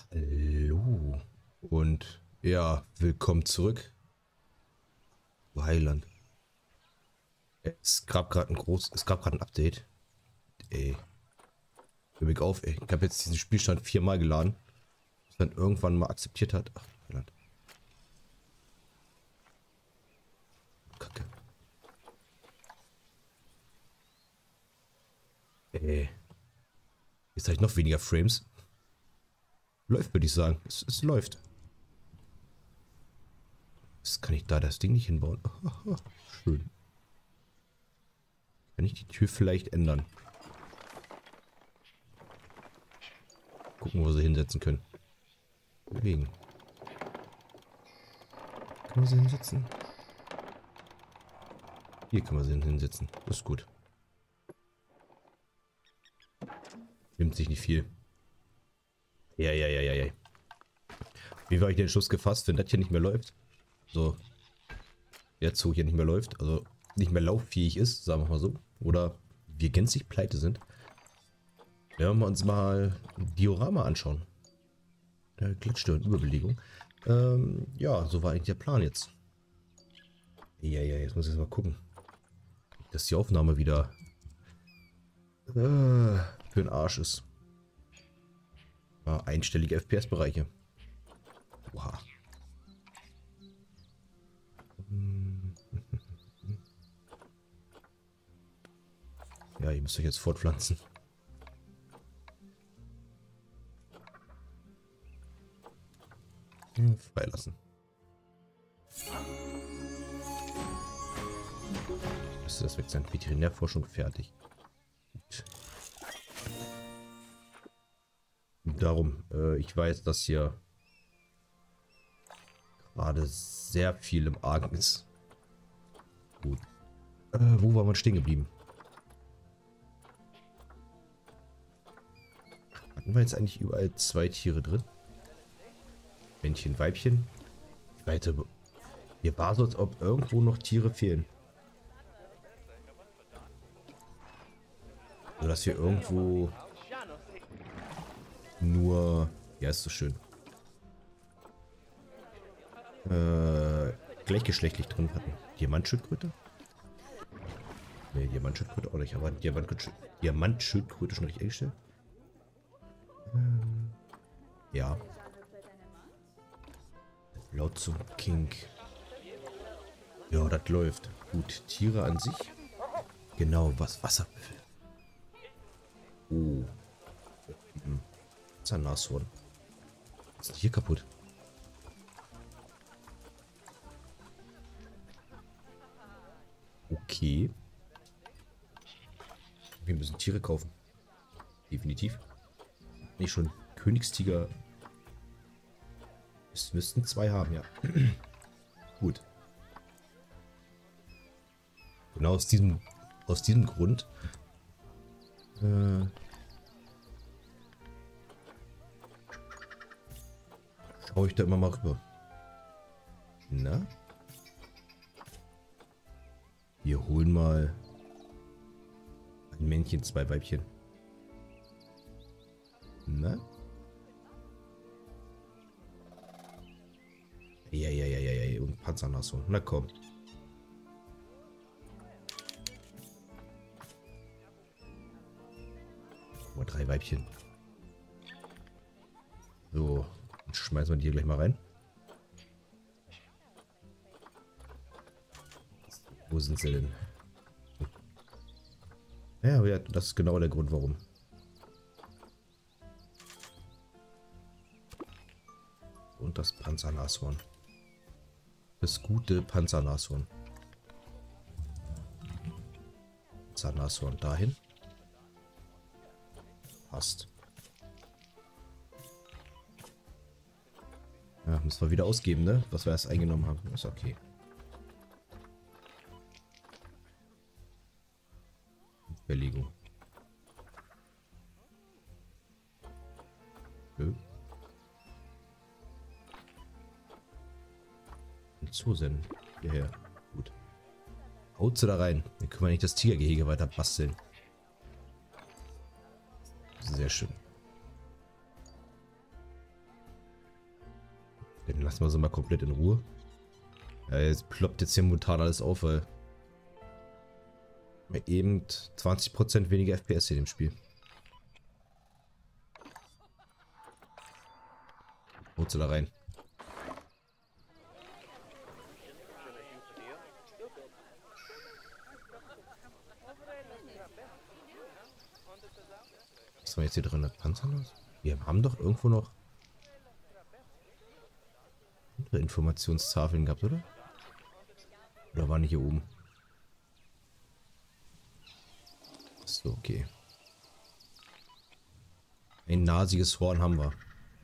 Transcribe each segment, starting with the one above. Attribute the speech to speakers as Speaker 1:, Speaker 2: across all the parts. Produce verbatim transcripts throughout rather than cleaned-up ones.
Speaker 1: Hallo und ja, willkommen zurück. Du Heiland. Es gab gerade ein groß, es gab gerade ein Update. Ey, hör mich auf, ey. Ich habe jetzt diesen Spielstand viermal geladen, bis dann irgendwann mal akzeptiert hat. Ach, Heiland. Kacke. Ey. Jetzt habe ich noch weniger Frames. Läuft, würde ich sagen. Es, es läuft. Jetzt kann ich da das Ding nicht hinbauen. Schön. Kann ich die Tür vielleicht ändern? Gucken, wo wir sie hinsetzen können. Bewegen. Können wir sie hinsetzen? Hier können wir sie hinsetzen. Das ist gut. Nimmt sich nicht viel. Ja, ja, ja, ja, ja. Wie war ich den Schluss gefasst, wenn das hier nicht mehr läuft? So. Der Zug hier nicht mehr läuft. Also nicht mehr lauffähig ist, sagen wir mal so. Oder wir gänzlich pleite sind. Werden wir uns mal ein Diorama anschauen. Der Gletscher und Überbelegung. Ähm, ja, so war eigentlich der Plan jetzt. Ja, ja, jetzt muss ich mal gucken. Dass die Aufnahme wieder äh, für den Arsch ist. Ja, einstellige F P S-Bereiche. Oha. Ja, ihr müsst euch jetzt fortpflanzen. Hm, freilassen. Müsste das weg sein? Veterinärforschung fertig. Gut. Darum, äh, ich weiß, dass hier gerade sehr viel im Argen ist. Gut. Äh, wo war man stehen geblieben? Hatten wir jetzt eigentlich überall zwei Tiere drin? Männchen, Weibchen. Weiter. Hier war so, als ob irgendwo noch Tiere fehlen. So dass wir irgendwo nur, ja, ist so schön, äh, gleichgeschlechtlich drin hatten. Diamantschildkröte? Ne, Diamantschildkröte auch nicht, aber Diamantschildkröte, Diamantschildkröte schon richtig eingestellt? Ähm, ja. Laut zum King. Ja, das läuft. Gut, Tiere an sich. Genau, was Wasserbüffel. Oh. Hm. Das ist ein Nashorn. Was ist denn hier kaputt? Okay. Wir müssen Tiere kaufen. Definitiv. Nicht schon Königstiger. Es müssten zwei haben, ja. Gut. Genau aus diesem, aus diesem Grund. Äh, schaue ich da immer mal rüber. Na? Wir holen mal ein Männchen, zwei Weibchen. Na? Ja, ja, ja, ja, ja. Und Panzernashorn. Na komm. Oh, drei Weibchen. So. Dann schmeißen wir die hier gleich mal rein. Wo sind sie denn? Ja, ja, das ist genau der Grund, warum. Und das Panzernashorn. Das gute Panzernashorn. Panzernashorn dahin. Passt. Ja, müssen wir wieder ausgeben, ne? Was wir erst eingenommen haben. Ist okay. Verlegung. Nö. Zusenden. Hierher. Gut. Haut sie da rein. Dann können wir nicht das Tigergehege weiter basteln. Sehr schön. Dann lassen wir sie mal komplett in Ruhe. Ja, jetzt ploppt jetzt hier momentan alles auf, weil wir eben zwanzig Prozent weniger F P S hier im Spiel. Holst du da rein? Was war jetzt hier drin? Panzerlos? Wir haben doch irgendwo noch andere Informationstafeln gehabt, oder? Oder waren die hier oben? So, okay. Ein nasiges Horn haben wir.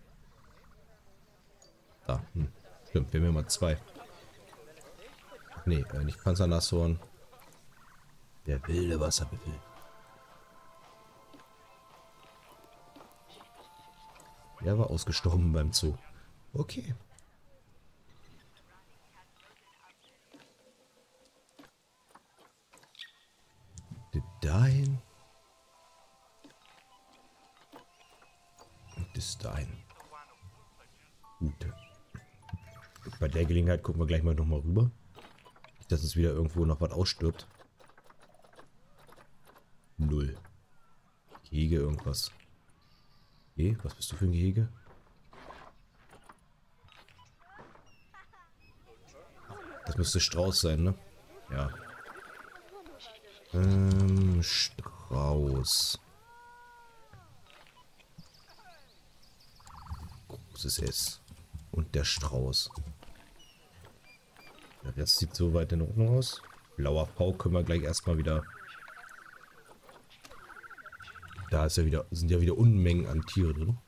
Speaker 1: Da, hm. Stimmt, wir haben ja mal zwei. Nee, äh, nicht Panzernashorn. Der wilde Wasserbüffel. Der war ausgestorben beim Zoo. Okay. Dahin. Und bis dahin. Gut. Bei der Gelegenheit gucken wir gleich mal nochmal rüber. Nicht, dass es wieder irgendwo noch was ausstirbt. Null. Gehege irgendwas. Okay, was bist du für ein Gehege? Das müsste Strauß sein, ne? Ja. Ähm, Strauß. Großes S. Und der Strauß. Der Rest sieht soweit in Ordnung aus. Blauer V können wir gleich erstmal wieder. Da ist ja wieder, sind ja wieder Unmengen an Tiere drin.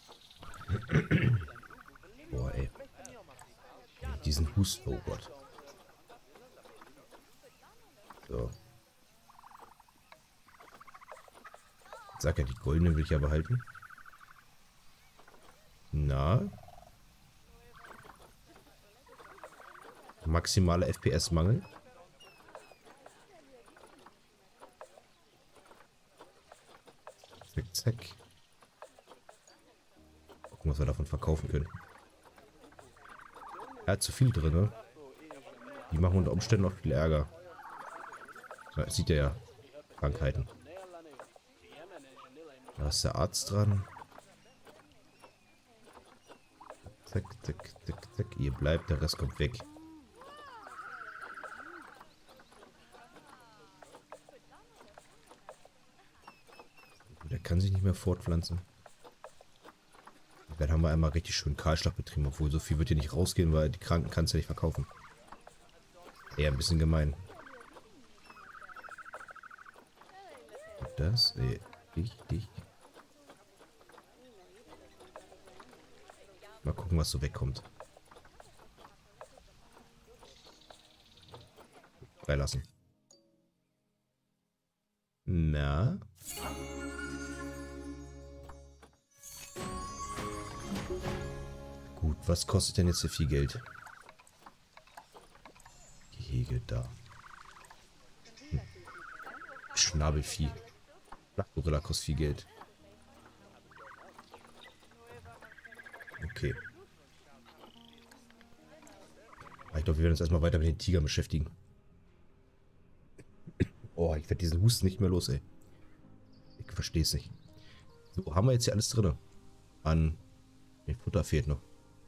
Speaker 1: Boah, ey. Diesen Hust. Oh Gott. So. Sag ja, die goldene will ich ja behalten. Na. Maximale F P S-Mangel. Zack, zack. Gucken, was wir davon verkaufen können. Er hat zu viel drin, ne? Die machen unter Umständen noch viel Ärger. Da sieht er ja. Krankheiten. Da ist der Arzt dran. Zack, zack, zack, zack. Ihr bleibt, der Rest kommt weg. Der kann sich nicht mehr fortpflanzen. Dann haben wir einmal richtig schön Kahlschlag betrieben, obwohl so viel wird hier nicht rausgehen, weil die Kranken kannst du ja nicht verkaufen. Eher ein bisschen gemein. Das, ey, richtig. Mal gucken, was so wegkommt. Freilassen. Na? Gut, was kostet denn jetzt so viel Geld? Gehege da. Hm. Schnabelvieh. Flachgorilla kostet viel Geld. Okay. Ich glaube, wir werden uns erstmal weiter mit den Tigern beschäftigen. Oh, ich werde diesen Husten nicht mehr los, ey. Ich verstehe es nicht. So, haben wir jetzt hier alles drin? An... Nee, Futter fehlt noch.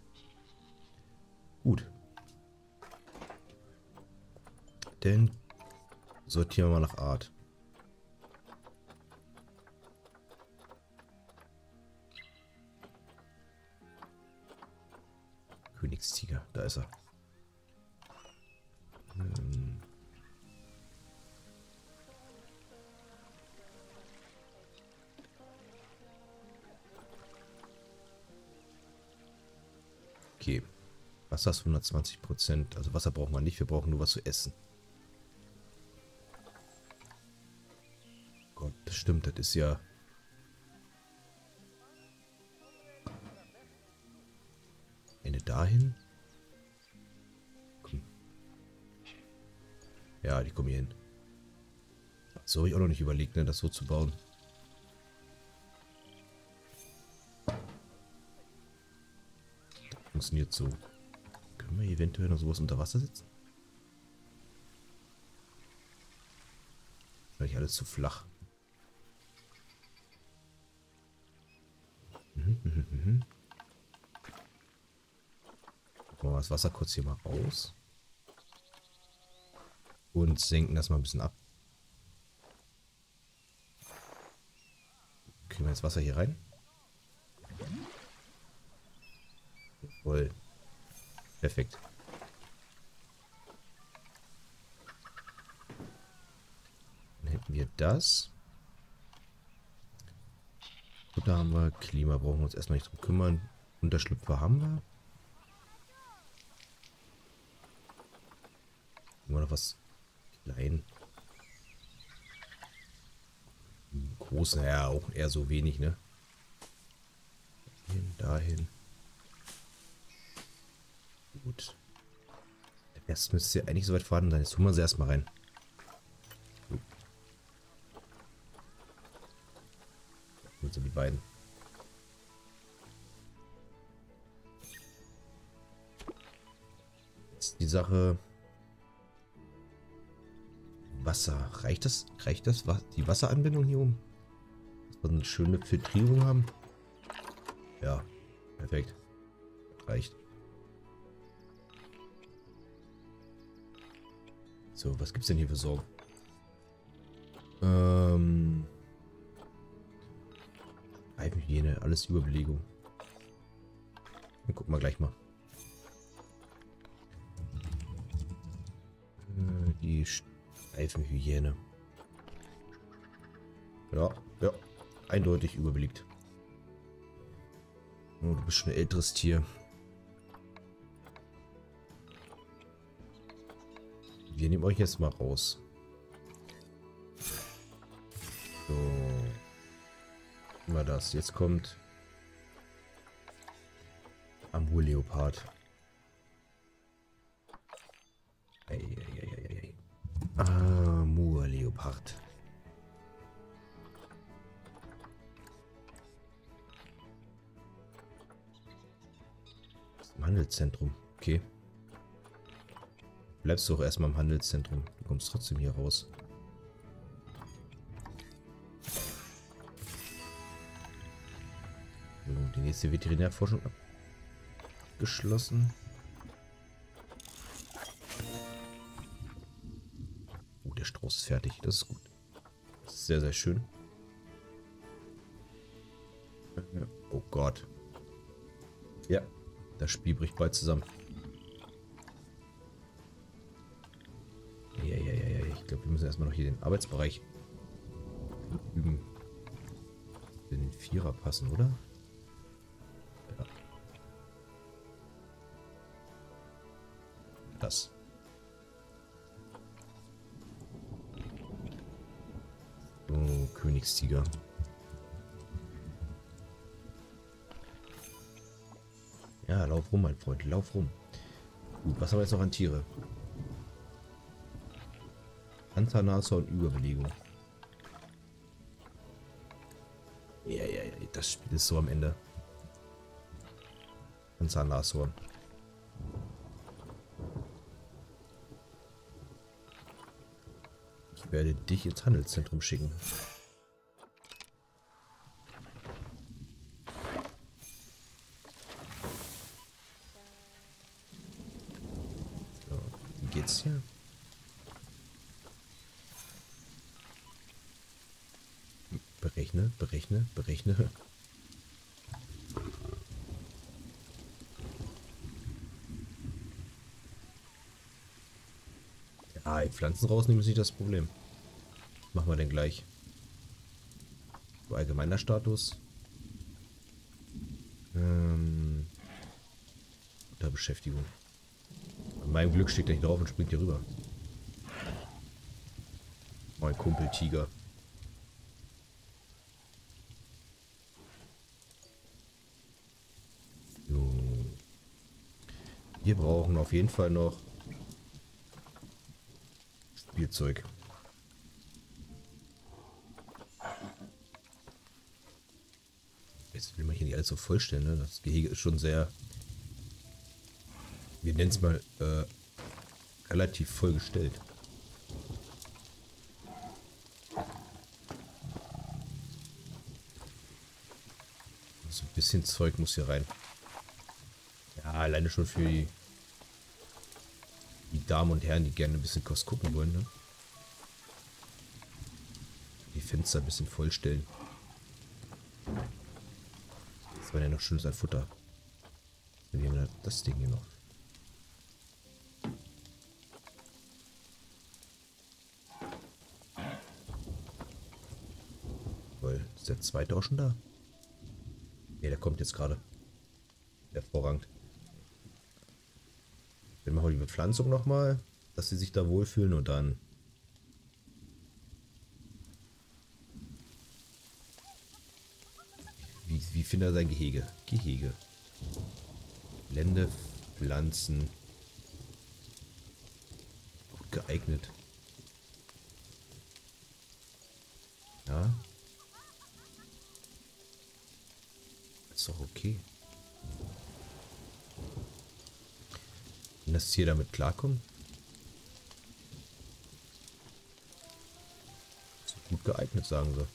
Speaker 1: Gut. Dann sortieren wir mal nach Art. Königstiger, da ist er. Ähm. Okay. Wasser ist hundertzwanzig Prozent. Also Wasser brauchen wir nicht, wir brauchen nur was zu essen. Gott, das stimmt, das ist ja... Eine dahin? Komm. Ja, die kommen hier hin. So habe ich auch noch nicht überlegt, ne, das so zu bauen. funktioniert so. Können wir eventuell noch sowas unter Wasser setzen? Vielleicht alles zu flach. Mhm, mhm, mhm. Gucken wir das Wasser kurz hier mal raus. Und senken das mal ein bisschen ab. Kriegen wir jetzt Wasser hier rein? Voll. Perfekt. Dann hätten wir das. Futter haben wir. Klima brauchen wir uns erstmal nicht drum kümmern. Unterschlüpfer haben wir. Haben wir noch was klein? Groß, naja, auch eher so wenig, ne? Hin, dahin. Gut. Der Rest müsste ja eigentlich soweit vorhanden sein. Jetzt tun wir sie erstmal rein. Gut sind die beiden. Jetzt die Sache. Wasser. Reicht das? Reicht das? Die Wasseranbindung hier oben? Dass wir eine schöne Filtrierung haben? Ja. Perfekt. Reicht. So, was gibt's denn hier für Sorgen? Ähm. Reifenhygiene, alles Überbelegung. Dann gucken wir gleich mal. Äh, die Reifenhygiene. Ja, ja. Eindeutig überbelegt. Oh, du bist schon ein älteres Tier. Wir nehmen euch jetzt mal raus. So. Mal das. Jetzt kommt Amur-Leopard. Amur-Leopard. Im Handelszentrum. Okay. Bleibst du auch erstmal im Handelszentrum. Du kommst trotzdem hier raus. So, die nächste Veterinärforschung abgeschlossen. Oh, der Strauß ist fertig. Das ist gut. Das ist sehr, sehr schön. Oh Gott. Ja, das Spiel bricht bald zusammen. Ja, ja, ja, ja. Ich glaube, wir müssen erstmal noch hier den Arbeitsbereich üben. In den Vierer passen, oder? Ja. Das. Oh, Königstiger. Ja, lauf rum, mein Freund, lauf rum. Gut, was haben wir jetzt noch an Tiere? Panther, Nashorn, Überbelegung. Ja, ja, ja, das Spiel ist so am Ende. Panther, Nashorn. Ich werde dich ins Handelszentrum schicken. So, wie geht's hier? Berechne, berechne, berechne. Ja, die Pflanzen rausnehmen ist nicht das Problem. Was machen wir denn gleich? So, allgemeiner Status. Ähm, unter Beschäftigung. An meinem Glück steht er hier drauf und springt hier rüber. Mein Kumpel Tiger. Wir brauchen auf jeden Fall noch Spielzeug. Jetzt will man hier nicht alles so vollstellen, ne? Das Gehege ist schon sehr wir nennen es mal, äh, relativ vollgestellt. So ein bisschen Zeug muss hier rein. Ja, alleine schon für die, die Damen und Herren, die gerne ein bisschen Kost gucken wollen, ne? Die Fenster ein bisschen vollstellen. Das war ja noch schönes an Futter. Dann nehmen wir das Ding hier noch. Weil, ist der zweite auch schon da? Ne, der kommt jetzt gerade. Hervorragend. Dann machen wir die Bepflanzung nochmal, dass sie sich da wohlfühlen und dann... Wie, wie findet er sein Gehege? Gehege. Lände, Pflanzen. Gut geeignet. Ja. Ist doch okay. Wenn das Tier damit klarkommt. Ist gut geeignet, sagen sie.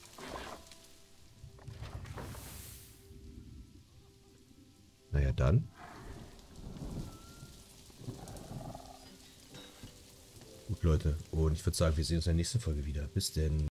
Speaker 1: Naja, dann. Gut, Leute. Und ich würde sagen, wir sehen uns in der nächsten Folge wieder. Bis denn.